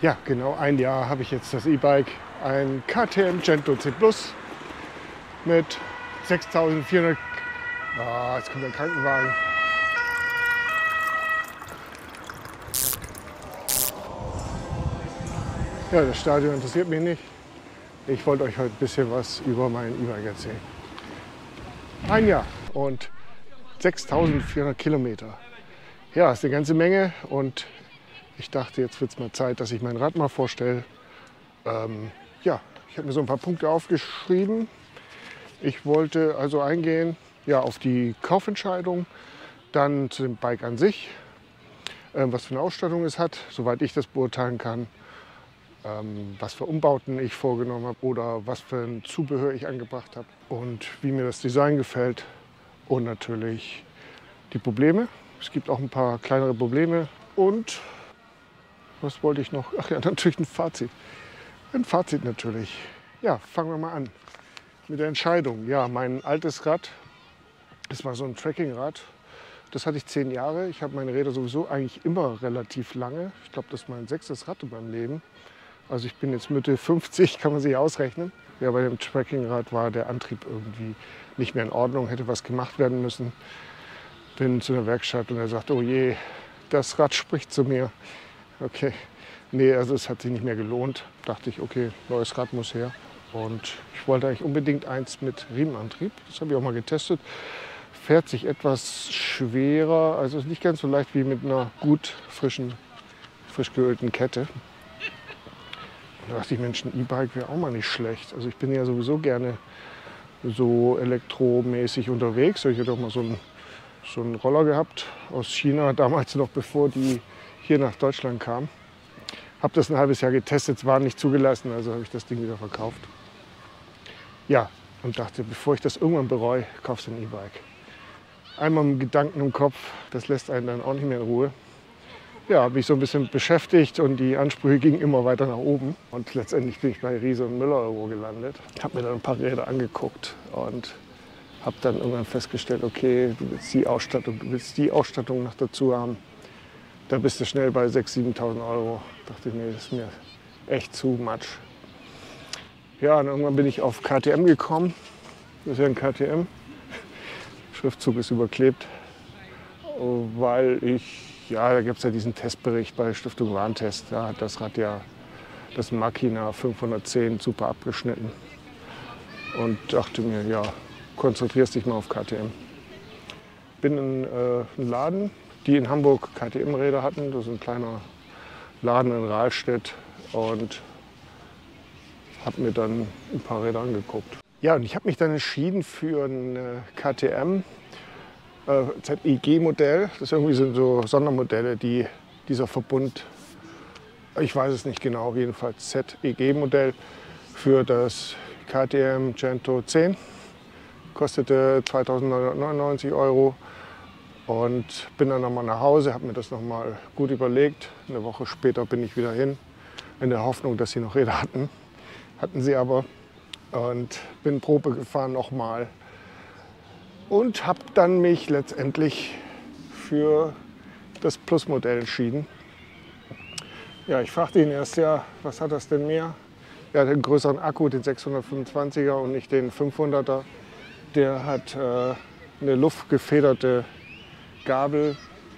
Ja, genau ein Jahr habe ich jetzt das E-Bike, ein KTM Gento C Plus mit 6400. Ah, jetzt kommt der Krankenwagen. Ja, das Stadion interessiert mich nicht. Ich wollte euch heute ein bisschen was über mein E-Bike erzählen. Ein Jahr und 6400 Kilometer. Ja, ist eine ganze Menge und ich dachte, jetzt wird es mal Zeit, dass ich mein Rad mal vorstelle. Ja, ich habe mir so ein paar Punkte aufgeschrieben. Ich wollte also eingehen, ja, auf die Kaufentscheidung, dann zu dem Bike an sich, was für eine Ausstattung es hat, soweit ich das beurteilen kann, was für Umbauten ich vorgenommen habe oder was für ein Zubehör ich angebracht habe und wie mir das Design gefällt und natürlich die Probleme. Es gibt auch ein paar kleinere Probleme und was wollte ich noch? Ach ja, natürlich ein Fazit. Ein Fazit natürlich. Ja, fangen wir mal an mit der Entscheidung. Ja, mein altes Rad, das war so ein Trekkingrad. Das hatte ich 10 Jahre. Ich habe meine Räder sowieso eigentlich immer relativ lange. Ich glaube, das ist mein 6. Rad in meinem Leben. Also ich bin jetzt Mitte 50, kann man sich ausrechnen. Ja, bei dem Trekkingrad war der Antrieb irgendwie nicht mehr in Ordnung, hätte was gemacht werden müssen. Bin zu einer Werkstatt und er sagt, oh je, das Rad spricht zu mir. Okay, nee, also es hat sich nicht mehr gelohnt. Dachte ich, okay, neues Rad muss her. Und ich wollte eigentlich unbedingt eins mit Riemenantrieb. Das habe ich auch mal getestet. Fährt sich etwas schwerer, also ist nicht ganz so leicht wie mit einer gut frisch geölten Kette. Da dachte ich, Mensch, ein E-Bike wäre auch mal nicht schlecht. Also ich bin ja sowieso gerne so elektromäßig unterwegs. Ich hatte auch mal so einen Roller gehabt aus China, damals noch bevor die hier nach Deutschland kam. Habe das ein halbes Jahr getestet, es war nicht zugelassen, also habe ich das Ding wieder verkauft. Ja, und dachte, bevor ich das irgendwann bereue, kaufst du ein E-Bike. Einmal mit Gedanken im Kopf, das lässt einen dann auch nicht mehr in Ruhe. Ja, habe mich so ein bisschen beschäftigt und die Ansprüche gingen immer weiter nach oben. Und letztendlich bin ich bei Riese und Müller irgendwo gelandet. Habe mir dann ein paar Räder angeguckt und habe dann irgendwann festgestellt, okay, du willst die Ausstattung noch dazu haben. Da bist du schnell bei 6.000, 7.000 Euro. Dachte ich, nee, das ist mir echt zu much. Ja, und irgendwann bin ich auf KTM gekommen. Das ist ja ein KTM. Schriftzug ist überklebt, weil da gibt es ja diesen Testbericht bei Stiftung Warentest. Da hat das Rad ja das Makina 510 super abgeschnitten. Und dachte mir, ja, konzentrierst dich mal auf KTM. Bin in einen Laden, die in Hamburg KTM-Räder hatten. Das ist ein kleiner Laden in Rahlstedt und habe mir dann ein paar Räder angeguckt. Ja, und ich habe mich dann entschieden für ein KTM ZEG-Modell. Das irgendwie sind so Sondermodelle, die dieser Verbund, ich weiß es nicht genau, jedenfalls ZEG-Modell für das KTM Gento 10. Kostete 2.999 Euro. Und bin dann nochmal nach Hause, habe mir das nochmal gut überlegt. Eine Woche später bin ich wieder hin, in der Hoffnung, dass sie noch Räder hatten. Hatten sie aber. Und bin Probe gefahren nochmal. Und habe dann mich letztendlich für das Plus-Modell entschieden. Ja, ich fragte ihn erst, ja, was hat das denn mehr? Er hat einen größeren Akku, den 625er und nicht den 500er. Der hat eine luftgefederte Gabel,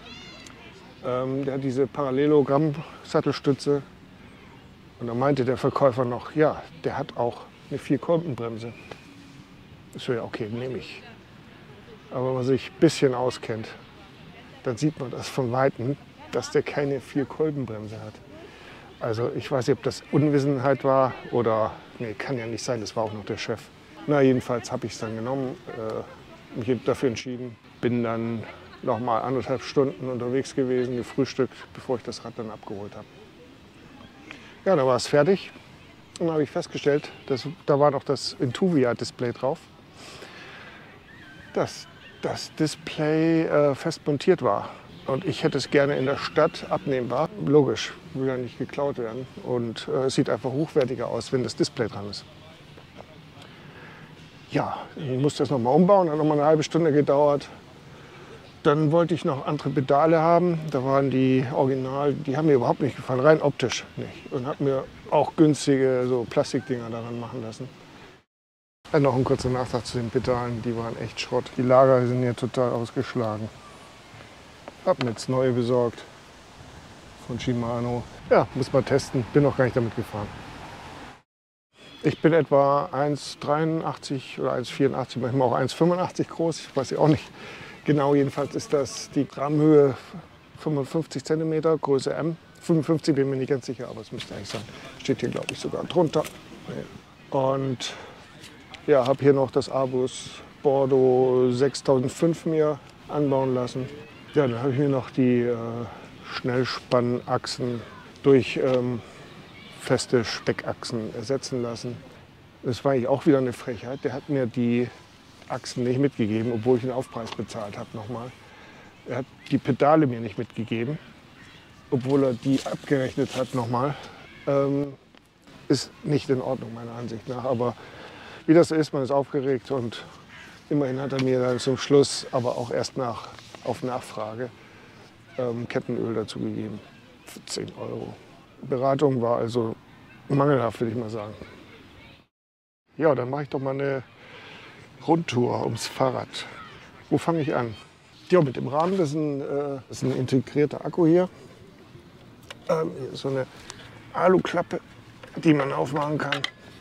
der hat diese Parallelogramm-Sattelstütze. Und da meinte der Verkäufer noch, ja, der hat auch eine 4-Kolbenbremse. Ich so, ja, okay, nehme ich. Aber wenn man sich ein bisschen auskennt, dann sieht man das von Weitem, dass der keine 4-Kolbenbremse hat. Also ich weiß nicht, ob das Unwissenheit war oder, nee, kann ja nicht sein, das war auch noch der Chef. Na, jedenfalls habe ich es dann genommen, mich dafür entschieden, bin dann noch mal 1,5 Stunden unterwegs gewesen, gefrühstückt, bevor ich das Rad dann abgeholt habe. Ja, da war es fertig und dann habe ich festgestellt, da war noch das Intuvia-Display drauf, dass das Display fest montiert war. Und ich hätte es gerne in der Stadt abnehmbar. Logisch, will ja nicht geklaut werden. Und es sieht einfach hochwertiger aus, wenn das Display dran ist. Ja, ich musste das noch mal umbauen, hat noch mal eine halbe Stunde gedauert. Dann wollte ich noch andere Pedale haben. Da waren die Original, die haben mir überhaupt nicht gefallen, rein optisch nicht. Und habe mir auch günstige so Plastikdinger daran machen lassen. Noch ein kurzer Nachtrag zu den Pedalen, die waren echt Schrott. Die Lager sind hier total ausgeschlagen. Hab mir jetzt neue besorgt von Shimano. Ja, muss mal testen, bin noch gar nicht damit gefahren. Ich bin etwa 1,83 oder 1,84, manchmal auch 1,85 groß, ich weiß ja auch nicht genau. Jedenfalls ist das die Grammhöhe 55 cm, Größe M. 55 bin mir nicht ganz sicher, aber es müsste eigentlich sein. Steht hier, glaube ich, sogar drunter. Und ja, habe hier noch das Abus Bordeaux 6005 mir anbauen lassen. Ja, dann habe ich mir noch die Schnellspannachsen durch feste Steckachsen ersetzen lassen. Das war eigentlich auch wieder eine Frechheit. Der hat mir die Achsen nicht mitgegeben, obwohl ich den Aufpreis bezahlt habe nochmal. Er hat die Pedale mir nicht mitgegeben, obwohl er die abgerechnet hat nochmal. Ist nicht in Ordnung meiner Ansicht nach. Aber wie das ist, man ist aufgeregt und immerhin hat er mir dann zum Schluss, aber auch erst auf Nachfrage, Kettenöl dazu gegeben. Für 10 €. Beratung war also mangelhaft, würde ich mal sagen. Ja, dann mache ich doch mal eine Rundtour ums Fahrrad. Wo fange ich an? Ja, mit dem Rahmen, das ist ein integrierter Akku hier. Hier ist so eine Aluklappe, die man aufmachen kann.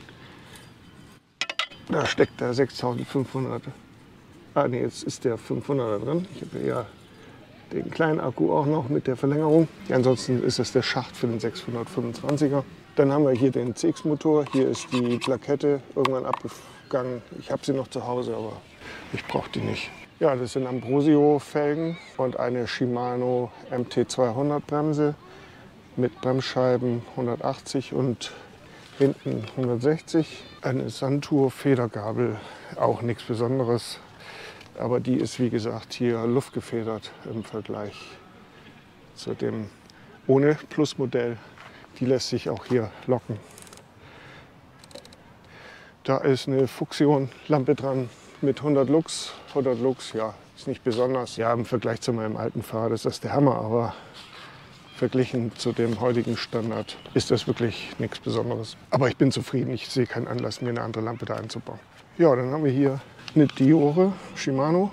Da steckt der 6500. Ah ne, jetzt ist der 500er drin. Ich habe ja den kleinen Akku auch noch mit der Verlängerung. Ansonsten ist es der Schacht für den 625er. Dann haben wir hier den CX-Motor. Hier ist die Plakette irgendwann abgegangen. Ich habe sie noch zu Hause, aber ich brauche die nicht. Ja, das sind Ambrosio-Felgen und eine Shimano MT200 Bremse mit Bremsscheiben 180 und hinten 160. Eine Santur-Federgabel, auch nichts Besonderes. Aber die ist, wie gesagt, hier luftgefedert im Vergleich zu dem ohne Plusmodell. Die lässt sich auch hier locken. Da ist eine Fuxion-Lampe dran mit 100 Lux. 100 Lux, ja, ist nicht besonders. Ja, im Vergleich zu meinem alten Fahrrad ist das der Hammer, aber verglichen zu dem heutigen Standard ist das wirklich nichts Besonderes. Aber ich bin zufrieden, ich sehe keinen Anlass, mir eine andere Lampe da einzubauen. Ja, dann haben wir hier eine Diore Shimano.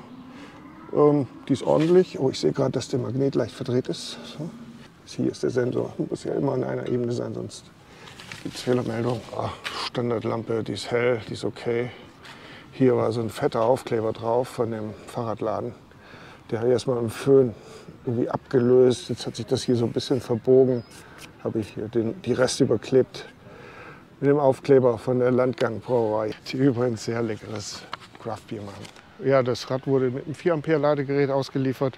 Die ist ordentlich. Oh, ich sehe gerade, dass der Magnet leicht verdreht ist. So. Hier ist der Sensor. Muss ja immer an einer Ebene sein, sonst gibt es Fehlermeldung. Standardlampe, die ist hell, die ist okay. Hier war so ein fetter Aufkleber drauf von dem Fahrradladen. Der habe ich erstmal im Föhn irgendwie abgelöst. Jetzt hat sich das hier so ein bisschen verbogen. Habe ich hier die Reste überklebt mit dem Aufkleber von der Landgang-Brauerei, die übrigens sehr leckeres Craftbier machen. Ja, das Rad wurde mit einem 4 Ampere Ladegerät ausgeliefert.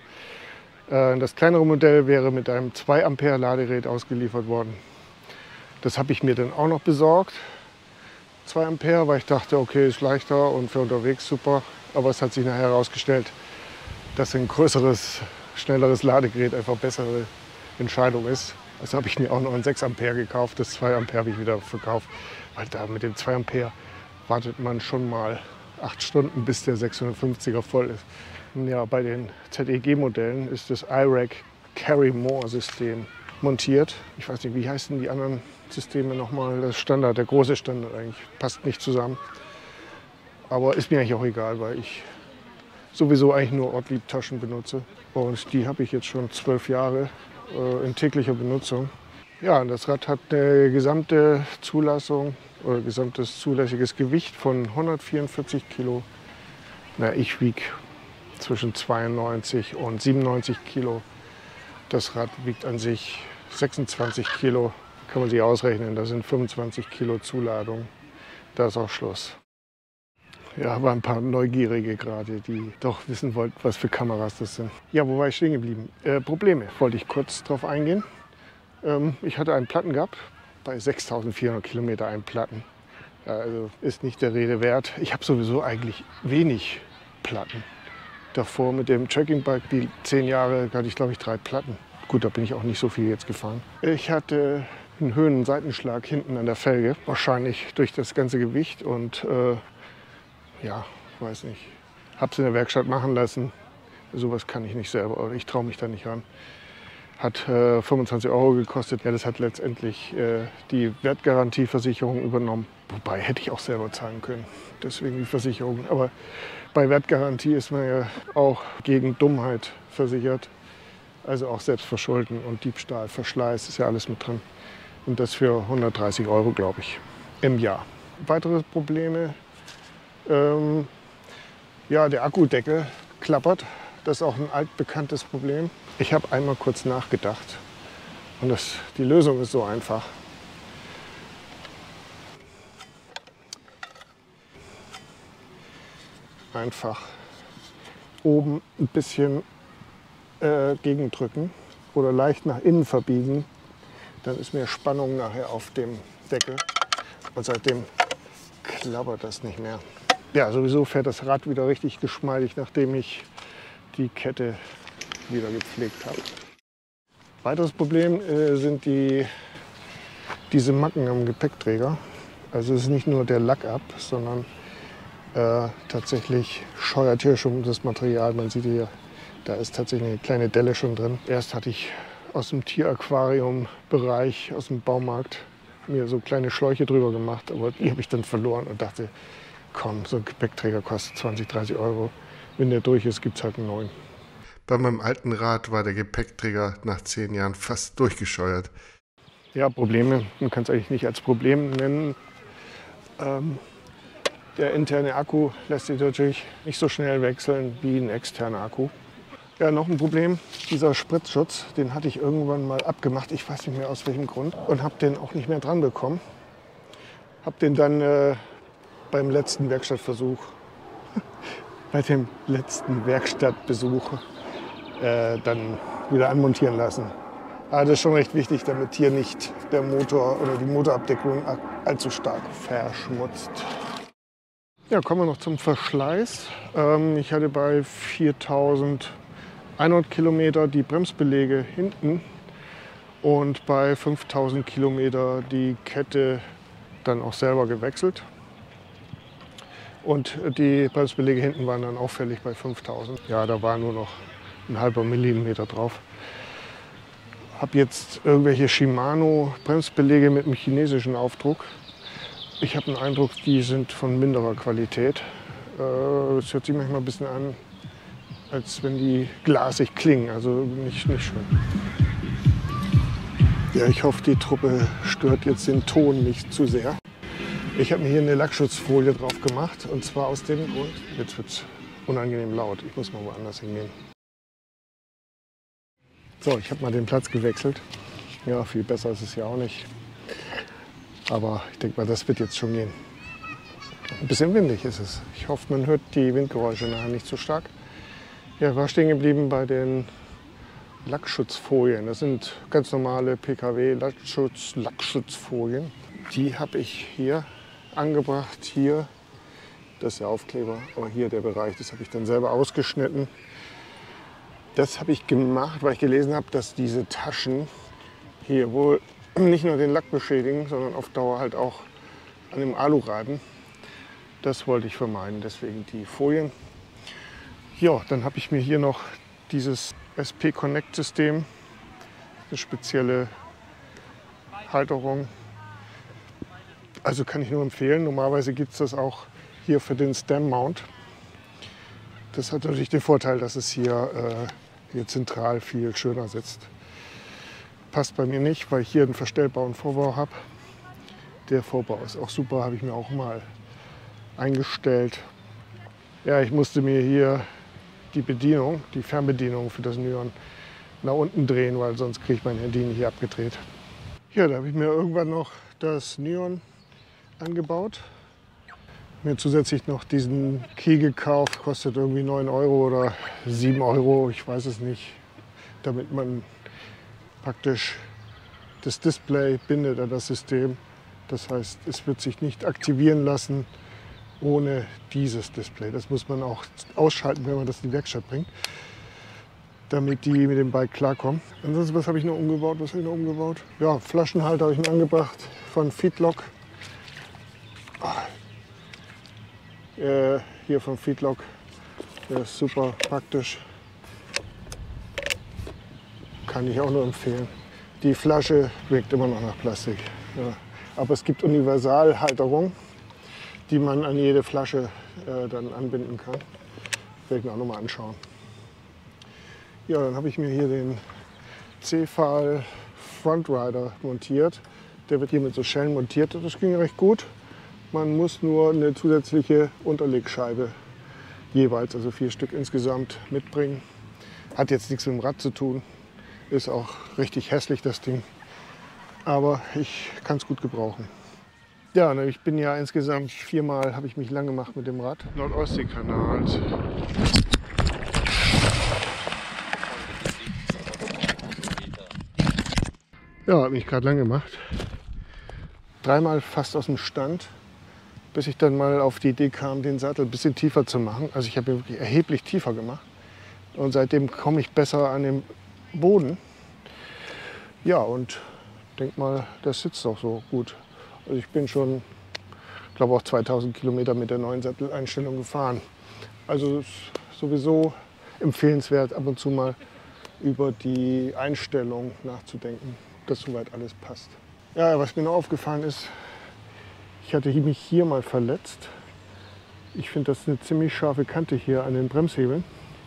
Das kleinere Modell wäre mit einem 2 Ampere Ladegerät ausgeliefert worden. Das habe ich mir dann auch noch besorgt. 2 Ampere, weil ich dachte, okay, ist leichter und für unterwegs super. Aber es hat sich nachher herausgestellt, dass ein größeres, schnelleres Ladegerät einfach bessere Entscheidung ist. Also habe ich mir auch noch ein 6 Ampere gekauft. Das 2 Ampere habe ich wieder verkauft. Weil da mit dem 2 Ampere wartet man schon mal 8 Stunden, bis der 650er voll ist. Ja, bei den ZEG-Modellen ist das iRack Carry More System montiert. Ich weiß nicht, wie heißen die anderen Systeme nochmal? Das Standard, der große Standard eigentlich, passt nicht zusammen. Aber ist mir eigentlich auch egal, weil ich sowieso eigentlich nur Ortlieb-Taschen benutze. Und die habe ich jetzt schon 12 Jahre in täglicher Benutzung. Ja, das Rad hat eine gesamte Zulassung oder gesamtes zulässiges Gewicht von 144 Kilo. Na, ich wiege zwischen 92 und 97 Kilo. Das Rad wiegt an sich 26 Kilo. Kann man sich ausrechnen, da sind 25 Kilo Zuladung. Da ist auch Schluss. Ja, aber ein paar Neugierige gerade, die doch wissen wollten, was für Kameras das sind. Ja, wo war ich stehen geblieben? Probleme, wollte ich kurz drauf eingehen. Ich hatte einen Platten gehabt, bei 6400 Kilometer einen Platten. Also ist nicht der Rede wert. Ich habe sowieso eigentlich wenig Platten. Davor mit dem Trekkingbike, die 10 Jahre, hatte ich glaube ich 3 Platten. Gut, da bin ich auch nicht so viel jetzt gefahren. Ich hatte einen Höhen- und Seitenschlag hinten an der Felge, wahrscheinlich durch das ganze Gewicht und ja, weiß nicht. Habe es in der Werkstatt machen lassen. Sowas kann ich nicht selber, oder ich traue mich da nicht ran. Hat 25 € gekostet. Ja, das hat letztendlich die Wertgarantieversicherung übernommen. Wobei, hätte ich auch selber zahlen können. Deswegen die Versicherung. Aber bei Wertgarantie ist man ja auch gegen Dummheit versichert. Also auch Selbstverschulden und Diebstahl, Verschleiß ist ja alles mit drin. Und das für 130 €, glaube ich, im Jahr. Weitere Probleme, ja, der Akkudeckel klappert. Das ist auch ein altbekanntes Problem. Ich habe einmal kurz nachgedacht und die Lösung ist so einfach. Einfach oben ein bisschen gegendrücken oder leicht nach innen verbiegen. Dann ist mehr Spannung nachher auf dem Deckel und seitdem klappert das nicht mehr. Ja, sowieso fährt das Rad wieder richtig geschmeidig, nachdem ich die Kette wieder gepflegt habe. Weiteres Problem sind diese Macken am Gepäckträger. Also es ist nicht nur der Lack ab, sondern tatsächlich scheuert hier schon das Material. Man sieht hier, da ist tatsächlich eine kleine Delle schon drin. Erst hatte ich aus dem Tieraquarium-Bereich, aus dem Baumarkt, mir so kleine Schläuche drüber gemacht, aber die habe ich dann verloren und dachte, komm, so ein Gepäckträger kostet 20, 30 €. Wenn der durch ist, gibt es halt einen neuen. Bei meinem alten Rad war der Gepäckträger nach 10 Jahren fast durchgescheuert. Ja, Probleme, man kann es eigentlich nicht als Problem nennen. Der interne Akku lässt sich natürlich nicht so schnell wechseln wie ein externer Akku. Ja, noch ein Problem, dieser Spritzschutz, den hatte ich irgendwann mal abgemacht, ich weiß nicht mehr aus welchem Grund, und habe den auch nicht mehr dran bekommen. Habe den dann beim letzten Werkstattbesuch dann wieder anmontieren lassen. Aber das ist schon recht wichtig, damit hier nicht der Motor oder die Motorabdeckung allzu stark verschmutzt. Ja, kommen wir noch zum Verschleiß. Ich hatte bei 4.100 Kilometer die Bremsbeläge hinten und bei 5.000 Kilometer die Kette dann auch selber gewechselt. Und die Bremsbeläge hinten waren dann auffällig bei 5.000. Ja, da war nur noch ein halber Millimeter drauf. Habe jetzt irgendwelche Shimano Bremsbeläge mit einem chinesischen Aufdruck. Ich habe den Eindruck, die sind von minderer Qualität. Es hört sich manchmal ein bisschen an, als wenn die glasig klingen, also nicht schön. Ja, ich hoffe, die Truppe stört jetzt den Ton nicht zu sehr. Ich habe mir hier eine Lackschutzfolie drauf gemacht und zwar aus dem Grund, jetzt wird es unangenehm laut, ich muss mal woanders hingehen. So, ich habe mal den Platz gewechselt. Ja, viel besser ist es ja auch nicht. Aber ich denke mal, das wird jetzt schon gehen. Ein bisschen windig ist es. Ich hoffe, man hört die Windgeräusche nachher nicht so stark. Ja, war stehen geblieben bei den Lackschutzfolien. Das sind ganz normale PKW-Lackschutzfolien. Die habe ich hier angebracht. Hier, das ist der Aufkleber, aber hier der Bereich, das habe ich dann selber ausgeschnitten. Das habe ich gemacht, weil ich gelesen habe, dass diese Taschen hier wohl nicht nur den Lack beschädigen, sondern auf Dauer halt auch an dem Alu reiben. Das wollte ich vermeiden, deswegen die Folien. Ja, dann habe ich mir hier noch dieses SP Connect System, eine spezielle Halterung. Also kann ich nur empfehlen. Normalerweise gibt es das auch hier für den Stem Mount. Das hat natürlich den Vorteil, dass es hier zentral viel schöner sitzt. Passt bei mir nicht, weil ich hier einen verstellbaren Vorbau habe. Der Vorbau ist auch super, habe ich mir auch mal eingestellt. Ja, ich musste mir hier die Bedienung, die Fernbedienung für das Nyon nach unten drehen, weil sonst kriege ich mein Handy nicht hier abgedreht. Ja, da habe ich mir irgendwann noch das Nyon angebaut. Mir zusätzlich noch diesen Key gekauft, kostet irgendwie 9 € oder 7 €, ich weiß es nicht, damit man praktisch das Display bindet an das System. Das heißt, es wird sich nicht aktivieren lassen ohne dieses Display. Das muss man auch ausschalten, wenn man das in die Werkstatt bringt, damit die mit dem Bike klarkommen. Ansonsten, was habe ich noch umgebaut? Ja, Flaschenhalter habe ich mir angebracht von Feedlock. Hier von Feedlock. Der ist super praktisch. Kann ich auch nur empfehlen. Die Flasche wirkt immer noch nach Plastik. Ja. Aber es gibt Universalhalterungen, die man an jede Flasche dann anbinden kann. Werde ich mir auch noch mal anschauen. Ja, dann habe ich mir hier den Cefal Frontrider montiert. Der wird hier mit so Schellen montiert. Das ging recht gut. Man muss nur eine zusätzliche Unterlegscheibe jeweils, also 4 Stück insgesamt, mitbringen. Hat jetzt nichts mit dem Rad zu tun. Ist auch richtig hässlich, das Ding. Aber ich kann es gut gebrauchen. Ja, ich bin ja insgesamt 4-mal, habe ich mich lang gemacht mit dem Rad. Nordostseekanal. Ja, habe mich gerade lang gemacht. 3-mal fast aus dem Stand, bis ich dann mal auf die Idee kam, den Sattel ein bisschen tiefer zu machen. Also ich habe ihn wirklich erheblich tiefer gemacht. Und seitdem komme ich besser an den Boden. Ja, und denk mal, das sitzt auch so gut. Also ich bin schon, glaube auch 2000 Kilometer mit der neuen Satteleinstellung gefahren. Also ist sowieso empfehlenswert, ab und zu mal über die Einstellung nachzudenken, dass soweit alles passt. Ja, was mir noch aufgefallen ist, ich hatte mich hier mal verletzt. Ich finde, das ist eine ziemlich scharfe Kante hier an den Bremshebeln.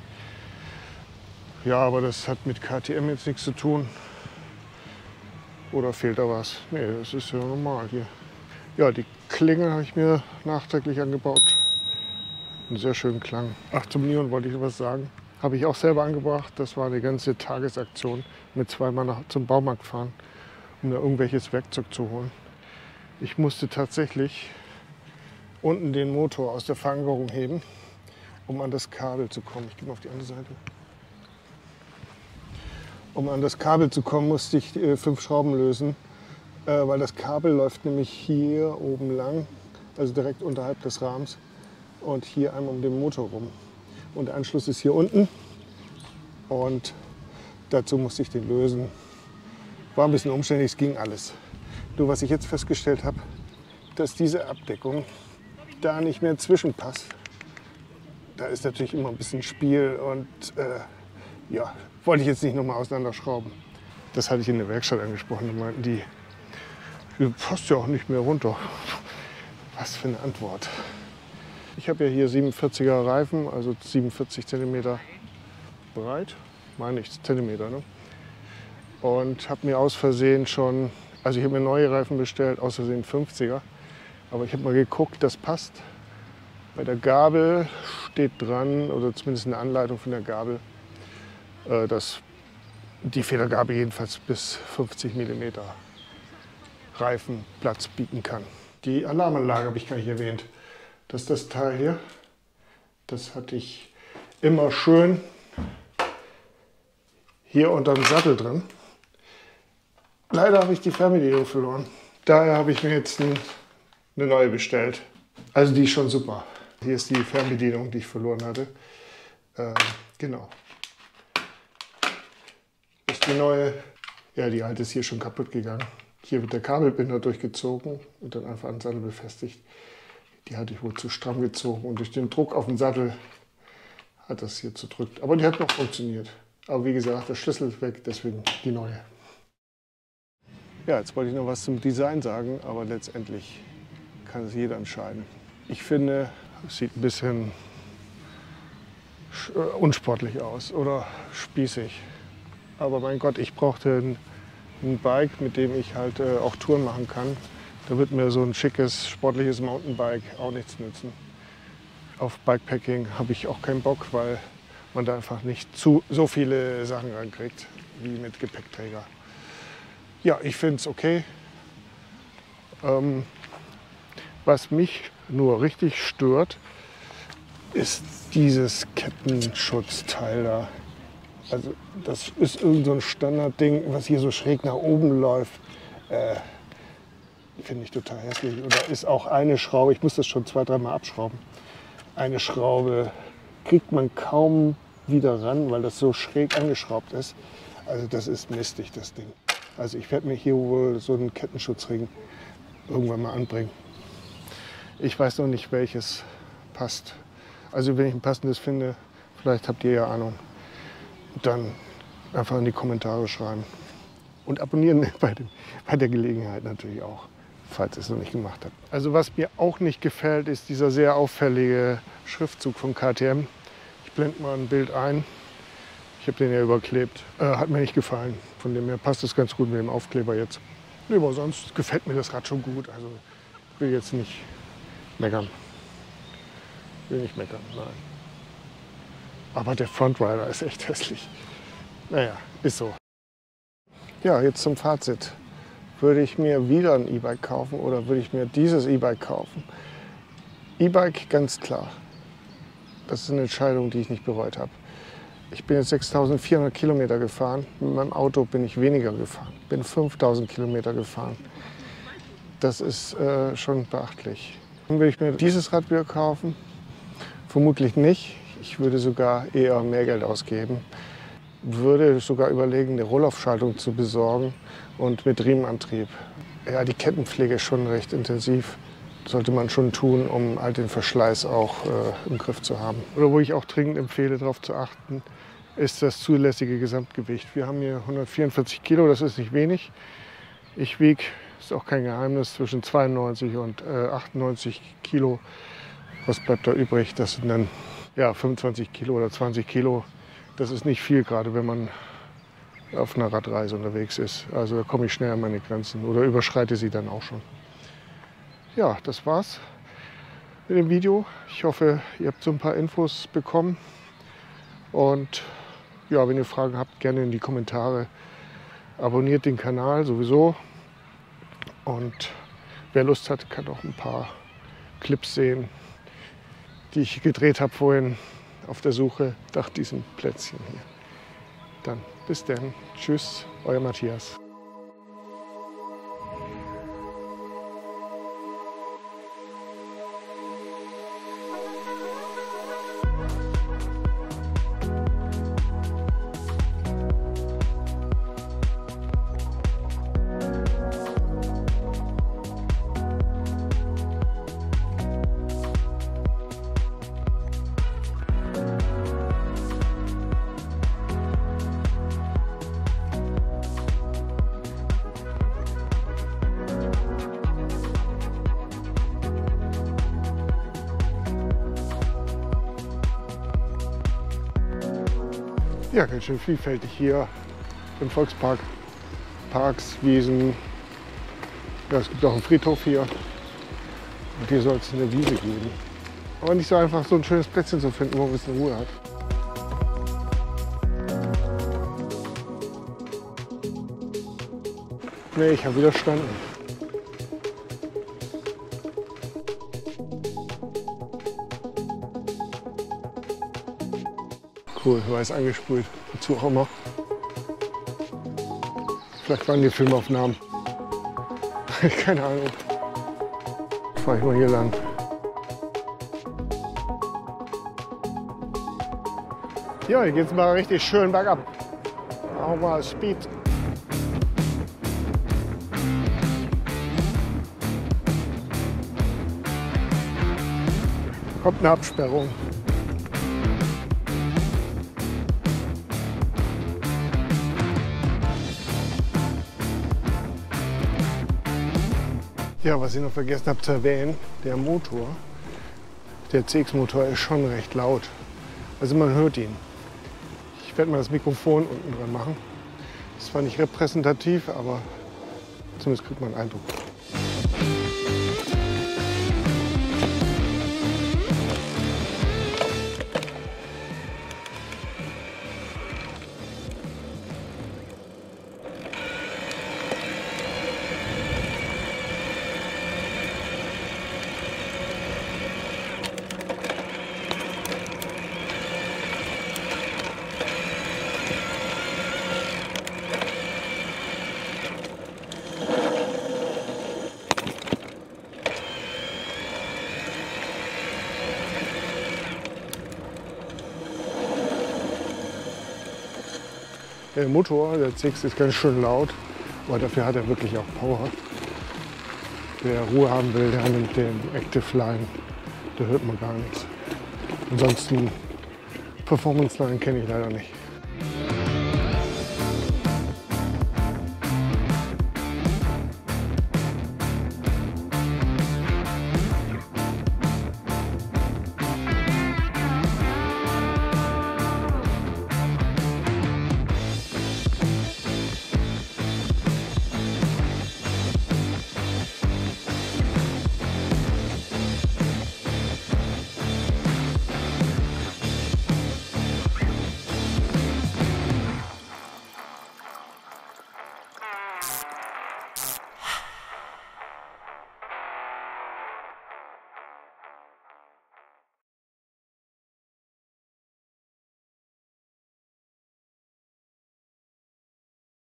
Ja, aber das hat mit KTM jetzt nichts zu tun. Oder fehlt da was? Nee, das ist ja normal hier. Ja, die Klingel habe ich mir nachträglich angebaut. Einen sehr schönen Klang. Ach, zum Neon wollte ich was sagen. Habe ich auch selber angebracht. Das war eine ganze Tagesaktion mit 2-mal zum Baumarkt fahren, um da irgendwelches Werkzeug zu holen. Ich musste tatsächlich unten den Motor aus der Verankerung heben, um an das Kabel zu kommen. Ich gehe mal auf die andere Seite. Um an das Kabel zu kommen, musste ich 5 Schrauben lösen, weil das Kabel läuft nämlich hier oben lang, also direkt unterhalb des Rahmens und hier einmal um den Motor rum. Und der Anschluss ist hier unten und dazu musste ich den lösen. War ein bisschen umständlich, es ging alles. Nur was ich jetzt festgestellt habe, dass diese Abdeckung da nicht mehr zwischenpasst. Da ist natürlich immer ein bisschen Spiel und ja, wollte ich jetzt nicht nochmal auseinanderschrauben. Das hatte ich in der Werkstatt angesprochen. Die meinten, die passt ja auch nicht mehr runter. Was für eine Antwort. Ich habe ja hier 47er Reifen, also 47 cm breit. Meine ich, Zentimeter, ne? Und habe mir aus Versehen schon, also ich habe mir neue Reifen bestellt, aus Versehen 50er. Aber ich habe mal geguckt, das passt. Bei der Gabel steht dran, oder zumindest eine Anleitung von der Gabel, dass die Federgabel jedenfalls bis 50 mm Reifenplatz bieten kann. Die Alarmanlage habe ich gar nicht erwähnt. Das ist das Teil hier. Das hatte ich immer schön hier unter dem Sattel drin. Leider habe ich die Fernbedienung verloren. Daher habe ich mir jetzt eine neue bestellt. Also die ist schon super. Hier ist die Fernbedienung, die ich verloren hatte. Genau. Das ist die neue. Ja, die alte ist hier schon kaputt gegangen. Hier wird der Kabelbinder durchgezogen und dann einfach an den Sattel befestigt. Die hatte ich wohl zu stramm gezogen und durch den Druck auf den Sattel hat das hier zerdrückt. Aber die hat noch funktioniert. Aber wie gesagt, der Schlüssel ist weg, deswegen die neue. Ja, jetzt wollte ich noch was zum Design sagen, aber letztendlich kann es jeder entscheiden. Ich finde, es sieht ein bisschen unsportlich aus oder spießig. Aber mein Gott, ich brauchte ein Bike, mit dem ich halt auch Touren machen kann. Da wird mir so ein schickes, sportliches Mountainbike auch nichts nützen. Auf Bikepacking habe ich auch keinen Bock, weil man da einfach nicht so viele Sachen reinkriegt wie mit Gepäckträger. Ja, ich finde es okay. Was mich nur richtig stört, ist dieses Kettenschutzteil da. Also das ist irgend so ein Standardding, was hier so schräg nach oben läuft. Finde ich total hässlich. Oder ist auch eine Schraube, ich muss das schon 2-3 Mal abschrauben. Eine Schraube kriegt man kaum wieder ran, weil das so schräg angeschraubt ist. Also das ist mistig, das Ding. Also ich werde mir hier wohl so einen Kettenschutzring irgendwann mal anbringen. Ich weiß noch nicht, welches passt. Also wenn ich ein passendes finde, vielleicht habt ihr ja Ahnung, dann einfach in die Kommentare schreiben. Und abonnieren bei der Gelegenheit natürlich auch, falls ihr es noch nicht gemacht habt. Also was mir auch nicht gefällt, ist dieser sehr auffällige Schriftzug von KTM. Ich blende mal ein Bild ein. Ich habe den ja überklebt. Hat mir nicht gefallen. Von dem her passt es ganz gut mit dem Aufkleber jetzt. Nee, aber sonst gefällt mir das Rad schon gut. Also ich will jetzt nicht meckern. Will nicht meckern, nein. Aber der Frontrider ist echt hässlich. Naja, ist so. Ja, jetzt zum Fazit. Würde ich mir wieder ein E-Bike kaufen oder würde ich mir dieses E-Bike kaufen? E-Bike ganz klar. Das ist eine Entscheidung, die ich nicht bereut habe. Ich bin jetzt 6.400 Kilometer gefahren. Mit meinem Auto bin ich weniger gefahren. Bin 5.000 Kilometer gefahren. Das ist schon beachtlich. Dann würde ich mir dieses Rad wieder kaufen? Vermutlich nicht. Ich würde sogar eher mehr Geld ausgeben. Würde sogar überlegen, eine Rollaufschaltung zu besorgen und mit Riemenantrieb. Ja, die Kettenpflege ist schon recht intensiv. Sollte man schon tun, um all den Verschleiß auch im Griff zu haben. Oder wo ich auch dringend empfehle, darauf zu achten, ist das zulässige Gesamtgewicht. Wir haben hier 144 Kilo, das ist nicht wenig. Ich wiege, ist auch kein Geheimnis, zwischen 92 und 98 Kilo. Was bleibt da übrig? Das sind dann ja, 25 Kilo oder 20 Kilo. Das ist nicht viel, gerade wenn man auf einer Radreise unterwegs ist. Also da komme ich schnell an meine Grenzen oder überschreite sie dann auch schon. Ja, das war's mit dem Video. Ich hoffe, ihr habt so ein paar Infos bekommen. Und ja, wenn ihr Fragen habt, gerne in die Kommentare. Abonniert den Kanal sowieso. Und wer Lust hat, kann auch ein paar Clips sehen, die ich gedreht habe vorhin auf der Suche nach diesem Plätzchen hier. Dann bis dann. Tschüss, euer Matthias. Ja, ganz schön vielfältig hier im Volkspark. Parks, Wiesen. Ja, es gibt auch einen Friedhof hier. Und hier soll es eine Wiese geben. Aber nicht so einfach, so ein schönes Plätzchen zu finden, wo man ein bisschen Ruhe hat. Nee, ich habe widerstanden. Cool, weiß angesprüht. Wozu auch immer. Vielleicht waren die Filmaufnahmen. Keine Ahnung. Fahre ich mal hier lang. Ja, hier geht's mal richtig schön bergab. Auch mal Speed. Kommt eine Absperrung. Ja, was ich noch vergessen habe zu erwähnen, der Motor, der CX-Motor ist schon recht laut. Also man hört ihn. Ich werde mal das Mikrofon unten dran machen. Das war nicht repräsentativ, aber zumindest kriegt man einen Eindruck. Der Motor, der CX, ist ganz schön laut, aber dafür hat er wirklich auch Power. Wer Ruhe haben will, der nimmt den Active Line, da hört man gar nichts. Ansonsten Performance Line kenne ich leider nicht.